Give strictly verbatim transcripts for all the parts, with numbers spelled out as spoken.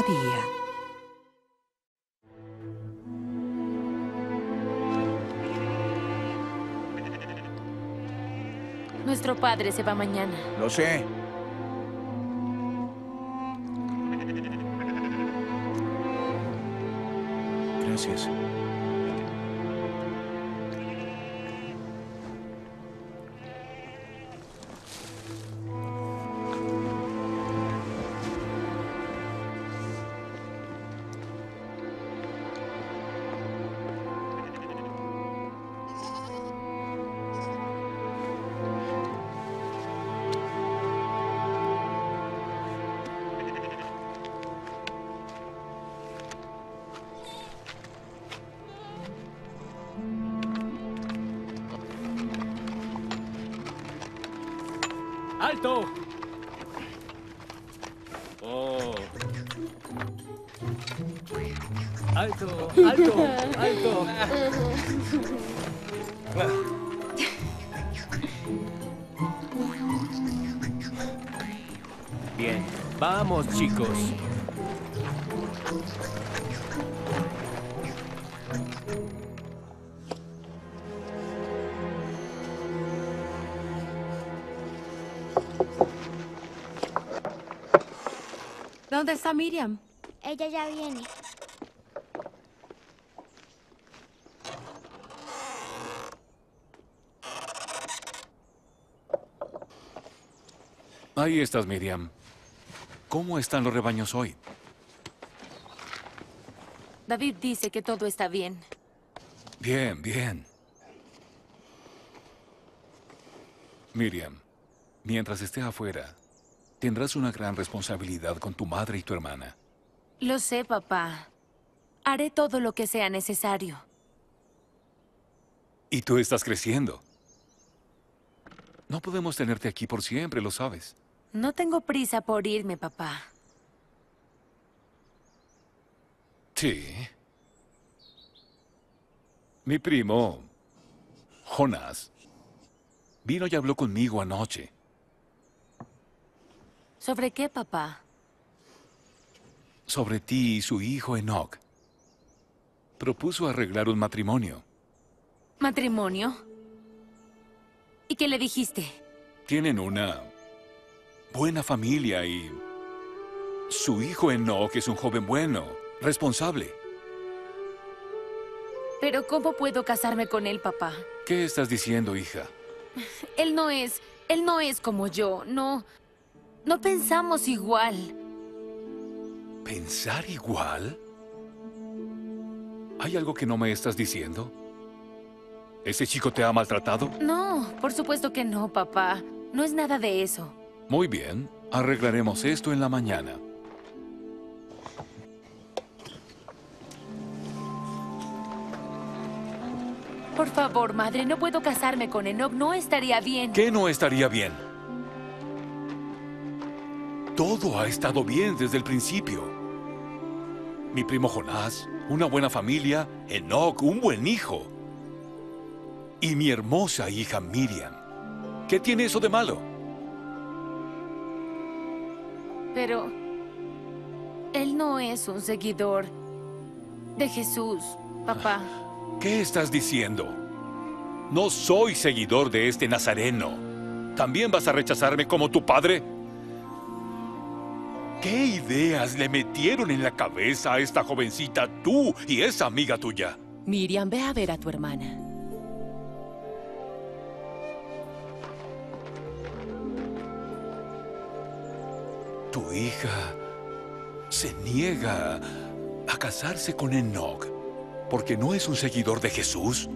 día. Nuestro padre se va mañana. Lo sé. Gracias. ¡Alto! Oh. ¡Alto! ¡Alto! ¡Alto! Bien, vamos, chicos. ¿Dónde está Miriam? Ella ya viene. Ahí estás, Miriam. ¿Cómo están los rebaños hoy? David dice que todo está bien. Bien, bien. Miriam, mientras esté afuera, tendrás una gran responsabilidad con tu madre y tu hermana. Lo sé, papá. Haré todo lo que sea necesario. Y tú estás creciendo. No podemos tenerte aquí por siempre, lo sabes. No tengo prisa por irme, papá. Sí. Mi primo, Jonás, vino y habló conmigo anoche. ¿Sobre qué, papá? Sobre ti y su hijo Enoch. Propuso arreglar un matrimonio. ¿Matrimonio? ¿Y qué le dijiste? Tienen una buena familia y su hijo Enoch es un joven bueno, responsable. Pero ¿cómo puedo casarme con él, papá? ¿Qué estás diciendo, hija? Él no es... Él no es como yo. No... No pensamos igual. ¿Pensar igual? ¿Hay algo que no me estás diciendo? ¿Ese chico te ha maltratado? No, por supuesto que no, papá. No es nada de eso. Muy bien, arreglaremos esto en la mañana. Por favor, madre, no puedo casarme con Enoch. No estaría bien. ¿Qué no estaría bien? Todo ha estado bien desde el principio. Mi primo Jonás, una buena familia, Enoch, un buen hijo. Y mi hermosa hija Miriam. ¿Qué tiene eso de malo? Pero... él no es un seguidor de Jesús, papá. ¿Qué estás diciendo? No soy seguidor de este nazareno. ¿También vas a rechazarme como tu padre? ¿Qué ideas le metieron en la cabeza a esta jovencita tú y esa amiga tuya? Miriam, ve a ver a tu hermana. Tu hija se niega a casarse con Enoch porque no es un seguidor de Jesús.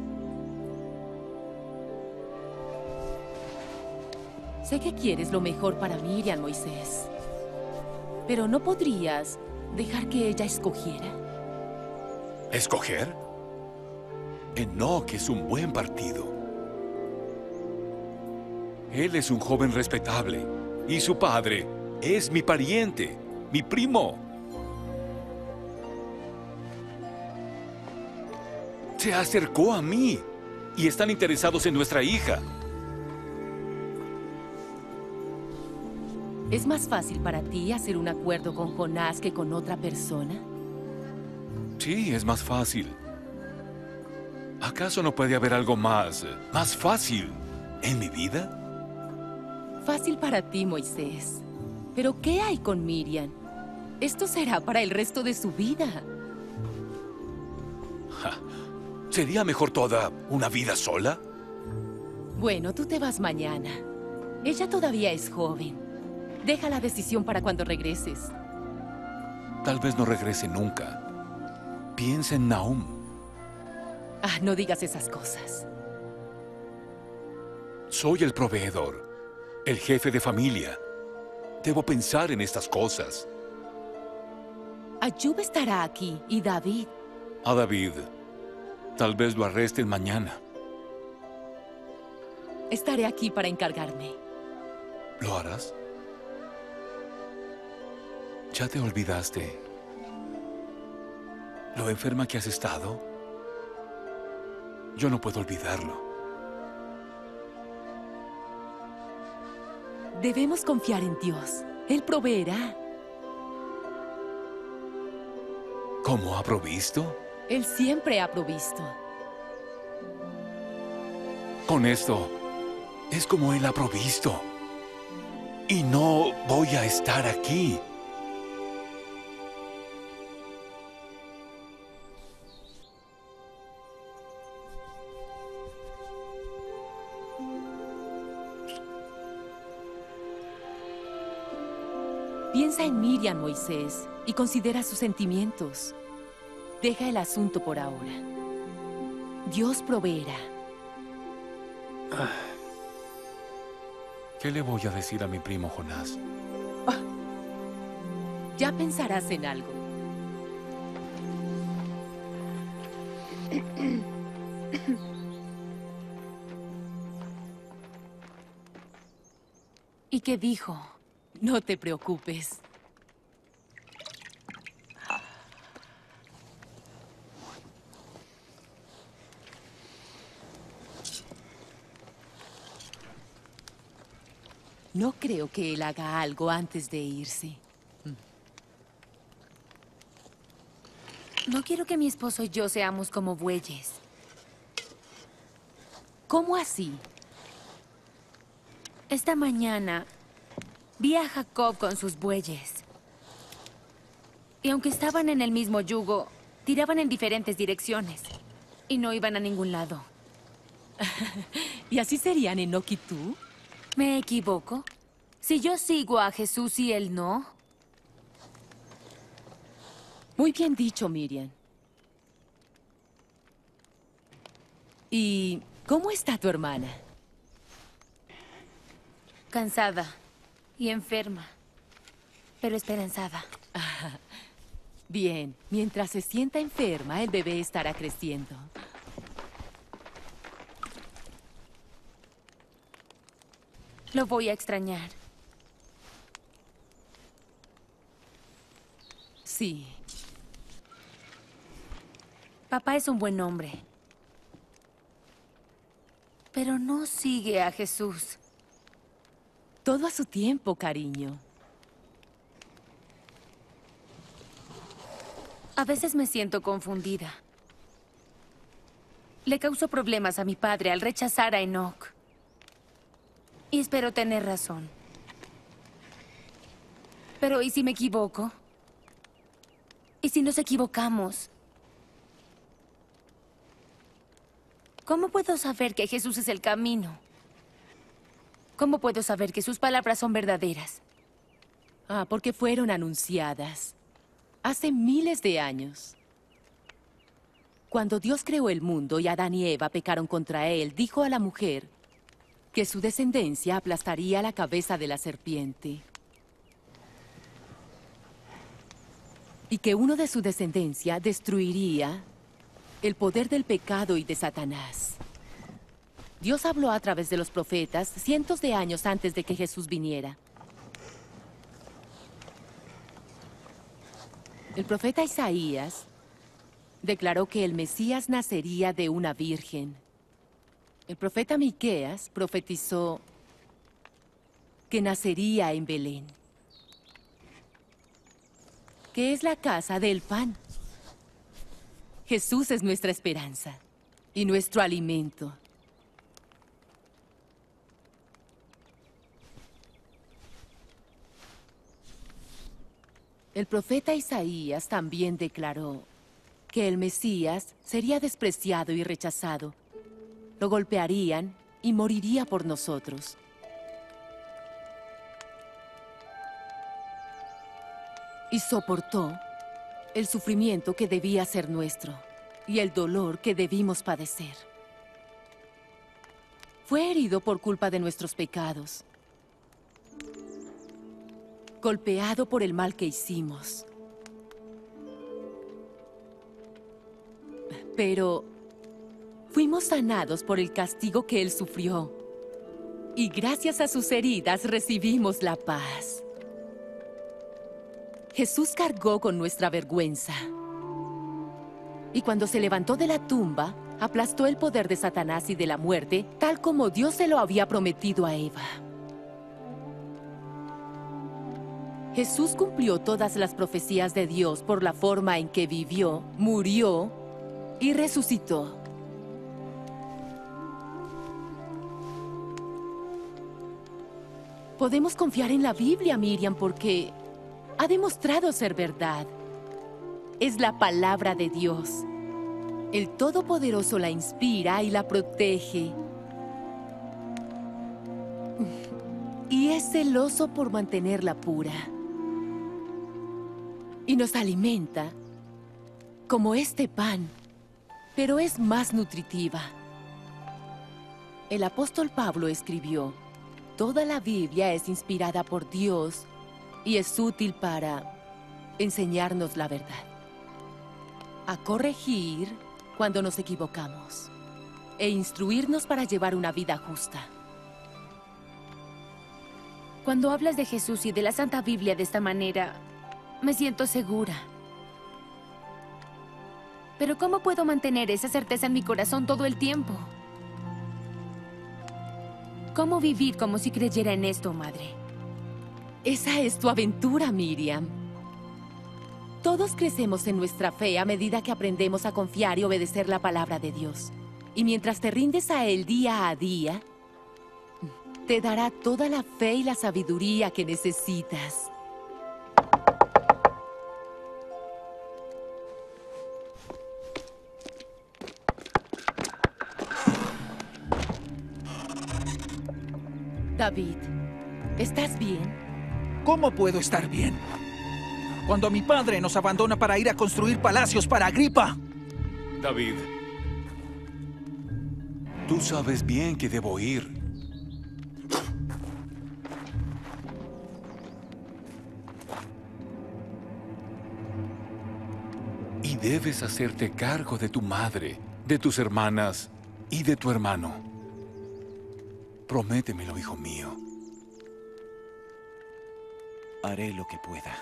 Sé que quieres lo mejor para Miriam, Moisés. Pero ¿no podrías dejar que ella escogiera? ¿Escoger? Enoch es un buen partido. Él es un joven respetable y su padre es mi pariente, mi primo. Se acercó a mí y están interesados en nuestra hija. ¿Es más fácil para ti hacer un acuerdo con Jonás que con otra persona? Sí, es más fácil. ¿Acaso no puede haber algo más, más fácil en mi vida? Fácil para ti, Moisés. Pero ¿qué hay con Miriam? Esto será para el resto de su vida. Ja, ¿sería mejor toda una vida sola? Bueno, tú te vas mañana. Ella todavía es joven. Deja la decisión para cuando regreses. Tal vez no regrese nunca. Piensa en Nahum. Ah, no digas esas cosas. Soy el proveedor, el jefe de familia. Debo pensar en estas cosas. Ayub estará aquí y David. A David, tal vez lo arresten mañana. Estaré aquí para encargarme. ¿Lo harás? ¿Ya te olvidaste lo enferma que has estado? Yo no puedo olvidarlo. Debemos confiar en Dios. Él proveerá. ¿Cómo ha provisto? Él siempre ha provisto. Con esto, es como Él ha provisto. Y no voy a estar aquí. Piensa en Miriam, Moisés, y considera sus sentimientos. Deja el asunto por ahora. Dios proveerá. ¿Qué le voy a decir a mi primo Jonás? Ya pensarás en algo. ¿Y qué dijo? No te preocupes. No creo que él haga algo antes de irse. No quiero que mi esposo y yo seamos como bueyes. ¿Cómo así? Esta mañana vi a Jacob con sus bueyes. Y aunque estaban en el mismo yugo, tiraban en diferentes direcciones. Y no iban a ningún lado. ¿Y así serían Enoc y tú? ¿Me equivoco? Si yo sigo a Jesús y él no. Muy bien dicho, Miriam. ¿Y cómo está tu hermana? Cansada y enferma, pero esperanzada. Bien, mientras se sienta enferma, el bebé estará creciendo. Lo voy a extrañar. Sí. Papá es un buen hombre. Pero no sigue a Jesús. Todo a su tiempo, cariño. A veces me siento confundida. Le causó problemas a mi padre al rechazar a Enoc. Y espero tener razón. Pero ¿y si me equivoco? ¿Y si nos equivocamos? ¿Cómo puedo saber que Jesús es el camino? ¿Cómo puedo saber que sus palabras son verdaderas? Ah, porque fueron anunciadas hace miles de años. Cuando Dios creó el mundo y Adán y Eva pecaron contra él, dijo a la mujer que su descendencia aplastaría la cabeza de la serpiente. Y que uno de su descendencia destruiría el poder del pecado y de Satanás. Dios habló a través de los profetas cientos de años antes de que Jesús viniera. El profeta Isaías declaró que el Mesías nacería de una virgen. El profeta Miqueas profetizó que nacería en Belén. que es la casa del pan. Jesús es nuestra esperanza y nuestro alimento. El profeta Isaías también declaró que el Mesías sería despreciado y rechazado. Lo golpearían y moriría por nosotros. Y soportó el sufrimiento que debía ser nuestro y el dolor que debimos padecer. Fue herido por culpa de nuestros pecados, golpeado por el mal que hicimos. Pero fuimos sanados por el castigo que Él sufrió, y gracias a sus heridas recibimos la paz. Jesús cargó con nuestra vergüenza, y cuando se levantó de la tumba, aplastó el poder de Satanás y de la muerte, tal como Dios se lo había prometido a Eva. Jesús cumplió todas las profecías de Dios por la forma en que vivió, murió y resucitó. Podemos confiar en la Biblia, Miriam, porque ha demostrado ser verdad. Es la palabra de Dios. El Todopoderoso la inspira y la protege. Y es celoso por mantenerla pura. Y nos alimenta como este pan, pero es más nutritiva. El apóstol Pablo escribió: toda la Biblia es inspirada por Dios y es útil para enseñarnos la verdad, a corregir cuando nos equivocamos e instruirnos para llevar una vida justa. Cuando hablas de Jesús y de la Santa Biblia de esta manera, me siento segura. Pero ¿cómo puedo mantener esa certeza en mi corazón todo el tiempo? ¿Cómo vivir como si creyera en esto, madre? Esa es tu aventura, Miriam. Todos crecemos en nuestra fe a medida que aprendemos a confiar y obedecer la palabra de Dios. Y mientras te rindes a Él día a día, te dará toda la fe y la sabiduría que necesitas. David, ¿estás bien? ¿Cómo puedo estar bien cuando mi padre nos abandona para ir a construir palacios para Agripa? David, tú sabes bien que debo ir. Y debes hacerte cargo de tu madre, de tus hermanas y de tu hermano. Prométemelo, hijo mío. Haré lo que pueda.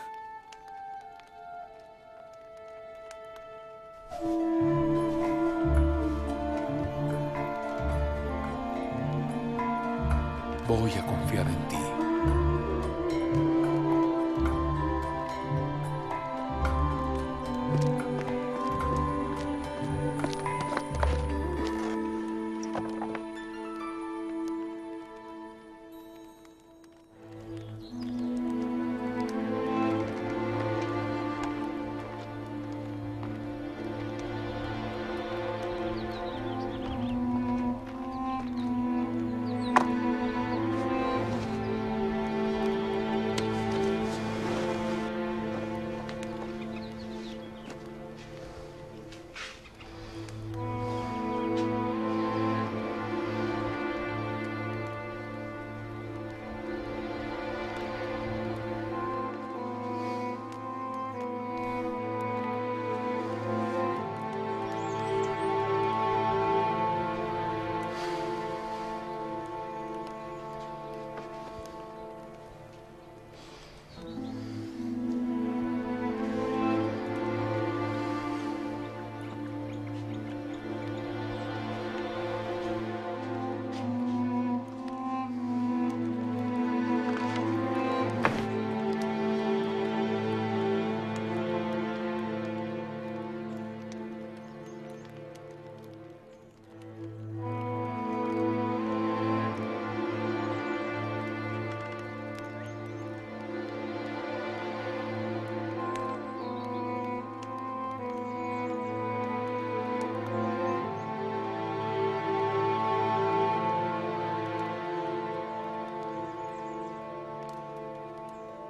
Voy a confiar en ti.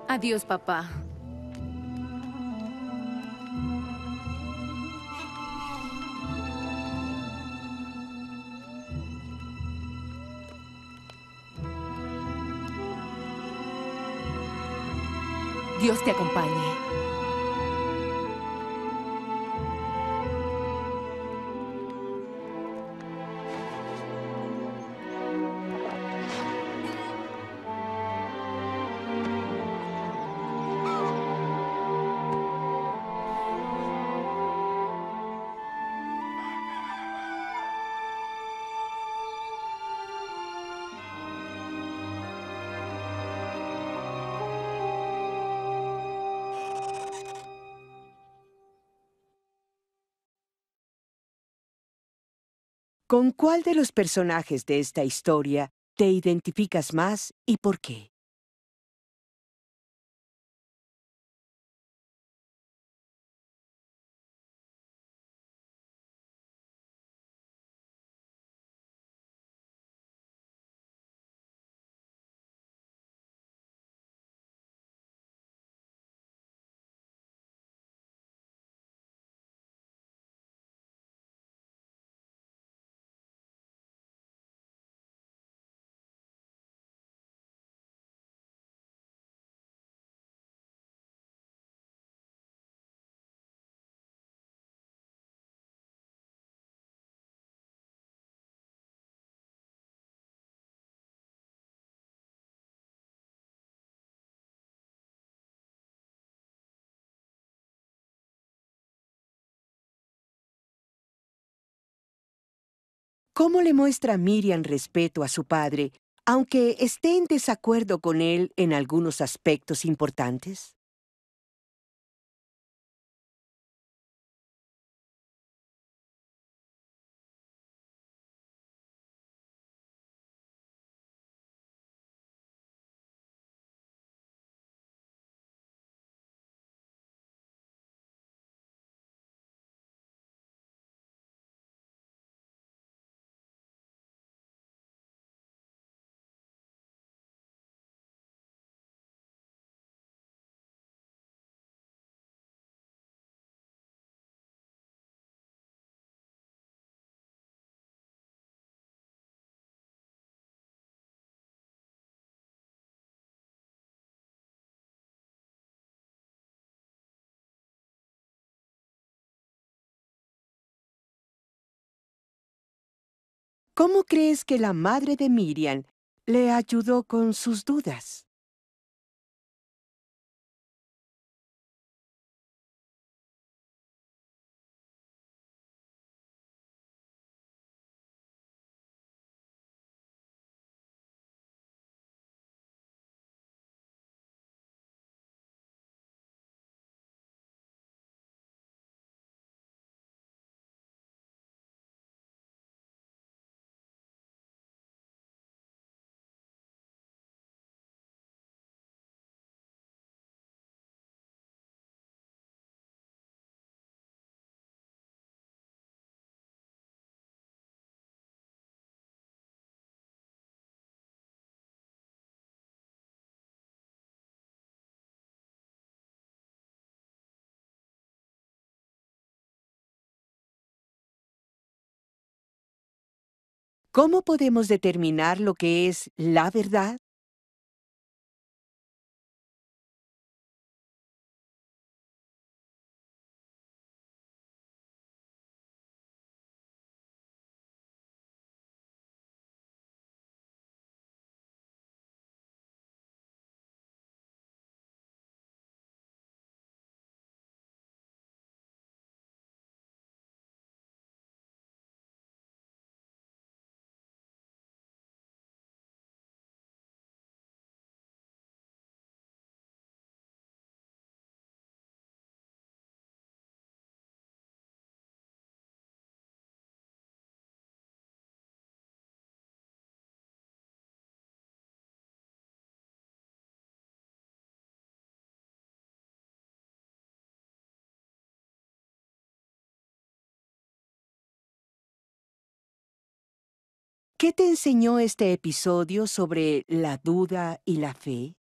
Adiós, papá. Dios te acompañe. ¿Con cuál de los personajes de esta historia te identificas más y por qué? ¿Cómo le muestra Miriam respeto a su padre, aunque esté en desacuerdo con él en algunos aspectos importantes? ¿Cómo crees que la madre de Miriam le ayudó con sus dudas? ¿Cómo podemos determinar lo que es la verdad? ¿Qué te enseñó este episodio sobre la duda y la fe?